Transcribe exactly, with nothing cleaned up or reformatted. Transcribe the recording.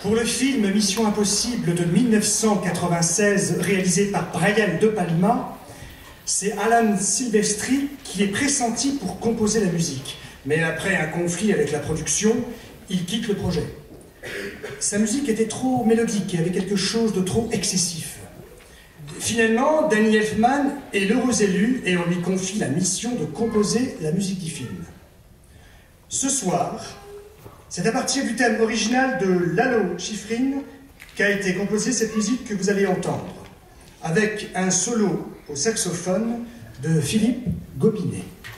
Pour le film Mission Impossible de mille neuf cent quatre-vingt-seize, réalisé par Brian De Palma, c'est Alan Silvestri qui est pressenti pour composer la musique. Mais après un conflit avec la production, il quitte le projet. Sa musique était trop mélodique et avait quelque chose de trop excessif. Finalement, Danny Elfman est l'heureux élu et on lui confie la mission de composer la musique du film. Ce soir, c'est à partir du thème original de Lalo Schifrin qu'a été composée cette musique que vous allez entendre, avec un solo au saxophone de Philippe Gobinet.